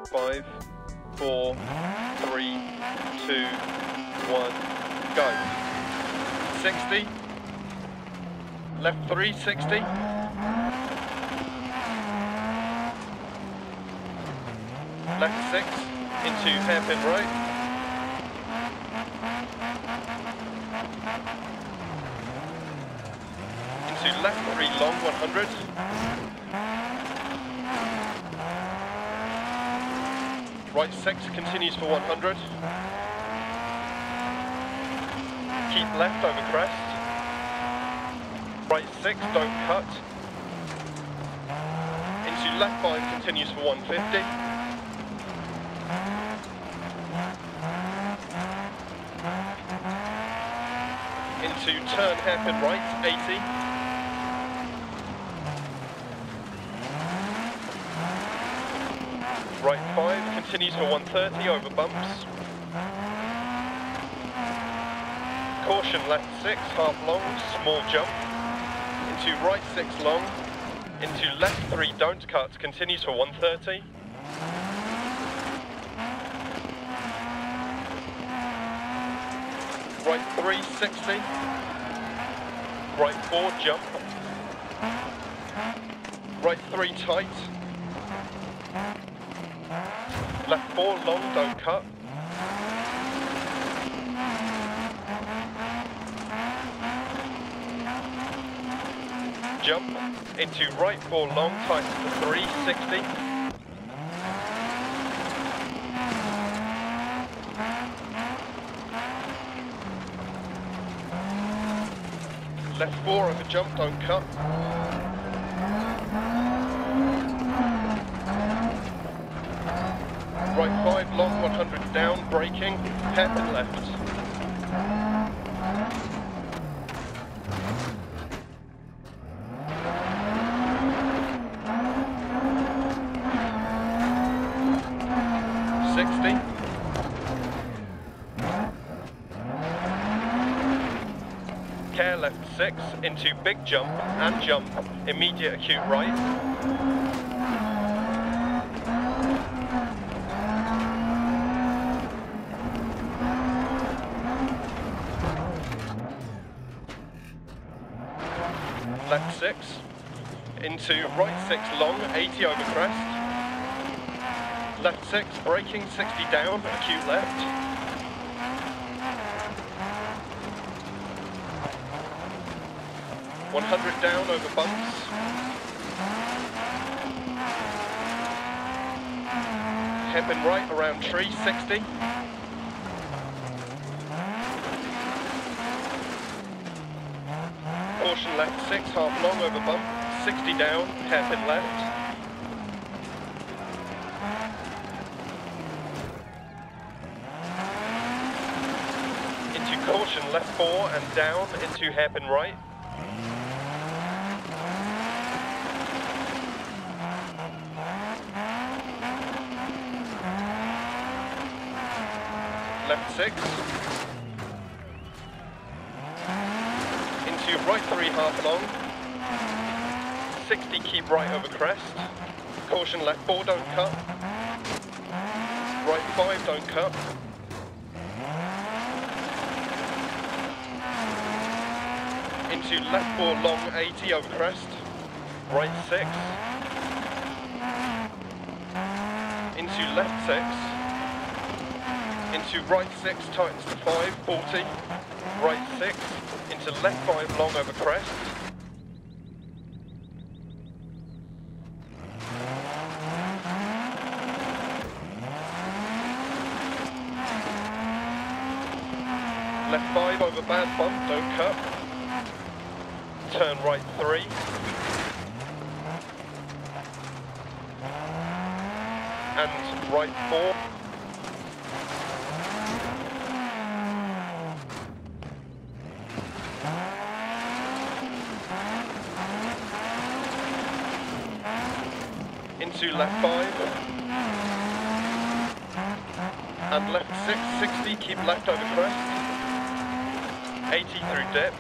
5, 4, 3, 2, 1, go. 60. Left 3, 60. Left 6 into hairpin right. Into left 3 long 100. Right 6 continues for 100. Keep left over crest. Right 6, don't cut. Into left 5 continues for 150. Into turn hairpin right, 80. Right 5 continues for 130 over bumps. Caution left 6, half long, small jump. Into right 6 long. Into left 3, don't cut, continues for 130. Right 3, 60. Right 4, jump. Right 3, tight. Left 4, long, don't cut. Jump. Into right 4, long, tight to 3, 60. Left 4 over jump, don't cut. Right 5 long, 100 down, braking, hairpin left. Care left 6 into big jump and jump, immediate acute right. Left 6 into right 6 long, 80 over crest. Left 6 braking, 60 down, acute left. .100 down over bumps. Hairpin right around tree, 60. Caution left 6, half long over bump, 60 down, hairpin left. Into caution left 4 and down into hairpin right. Left 6. Into right 3 half long. 60 keep right over crest. Caution left 4 don't cut. Right 5 don't cut. Into left 4 long 80 over crest. Right 6. Into left 6. Into right 6 tightens to 5, 40. Right 6 into left 5 long over crest. Left 5 over bad bump, don't cut. Turn right 3. And right 4. Into left 5. And left 6, 60, keep left over crest. 80 through dip.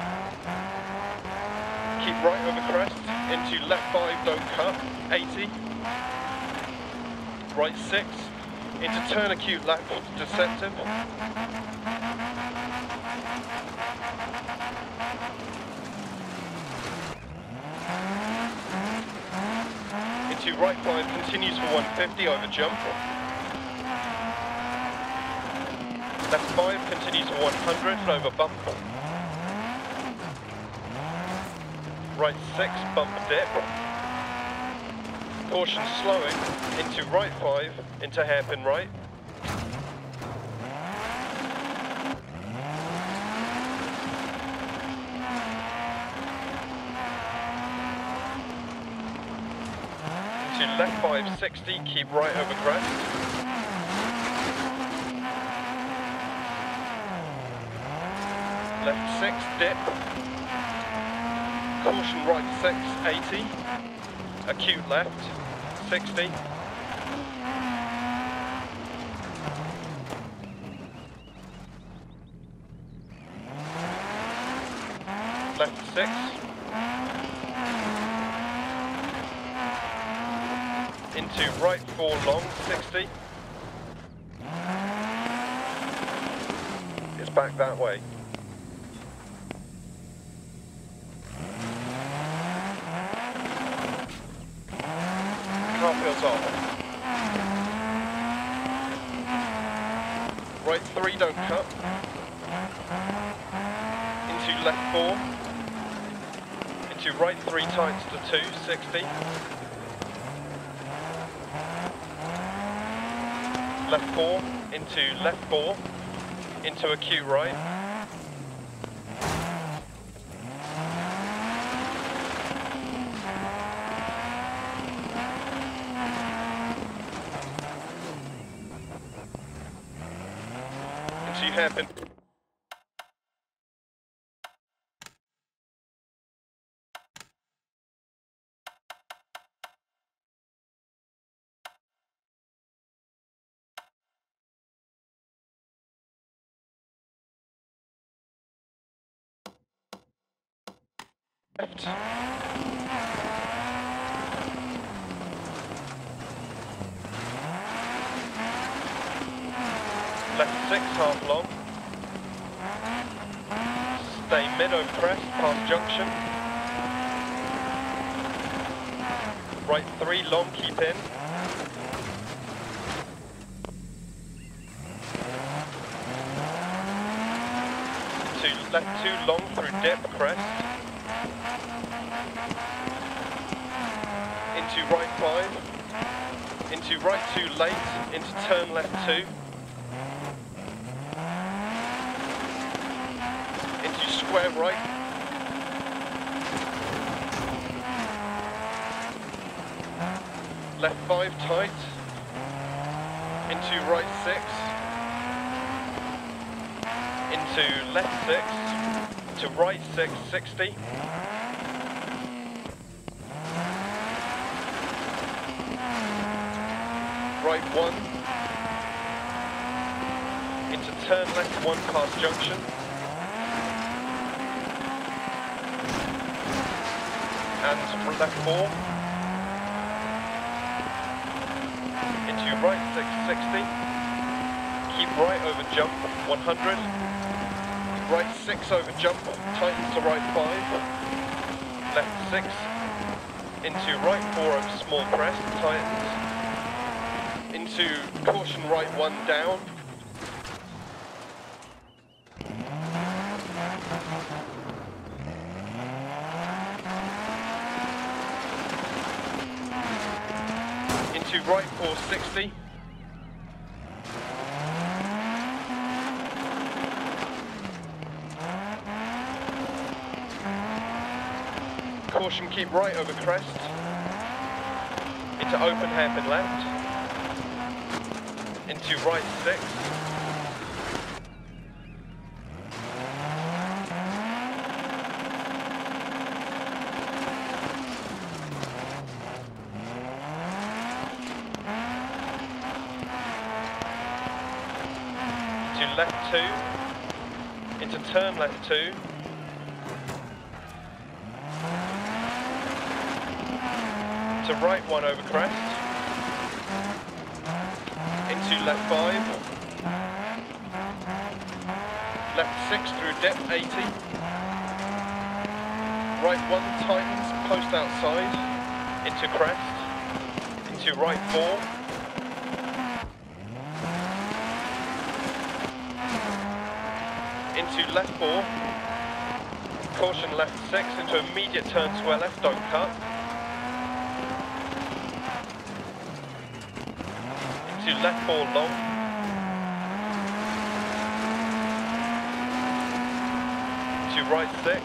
Keep right over crest. Into left 5, don't cut. 80. right 6, into turn acute left, deceptive. Into right 5, continues for 150 over jump. Left 5, continues for 100 over bump. Right 6, bump dip. Caution slowing, into right 5, into hairpin right. Into left 5, 60, keep right over crest. Left 6, dip. Caution right 6, 80. Acute left, 60. Left 6. Into right 4 long, 60. It's back that way. Car feels off. Right 3, don't cut. Into left 4. Into right 3 tights to 2, 60. Left 4, into left 4, into acute right. Into hairpin. Left. Left 6, half long. Stay mid over crest, past junction. Right 3, long, keep in. To left 2, long through dip, crest. Into right 5, into right 2 late, into turn left 2, into square right, left 5 tight, into right 6, into left 6, to right 6, 60, right 1, into turn left 1 past junction, and left 4, into right 6, 60, keep right over jump, 100, right 6 over jump, tightens to right 5, left 6, into right 4 over small crest, tightens, into caution right 1 down. Into right 4, 60. Caution, keep right over crest. Into open hairpin left. Into right 6. To left 2. Into turn left 2. To right 1 over crest. into left 5. Left 6 through dip, 80. Right 1 tightens, post outside. Into crest. Into right 4. Into left 4. Caution left 6 into immediate turn to left, don't cut. Into left 4 long. Into right 6.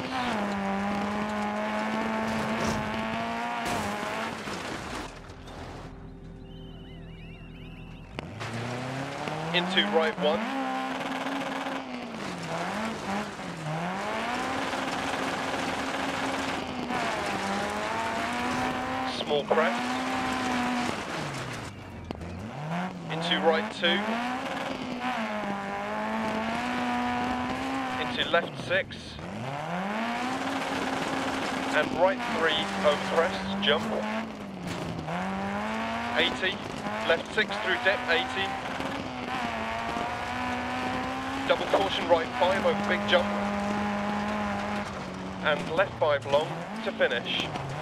Into right 1. Small crest. Into right 2. Into left 6. And right 3 over crest, jump. 80. Left 6 through dip, 80. Double caution right 5 over big jump. And left 5 long to finish.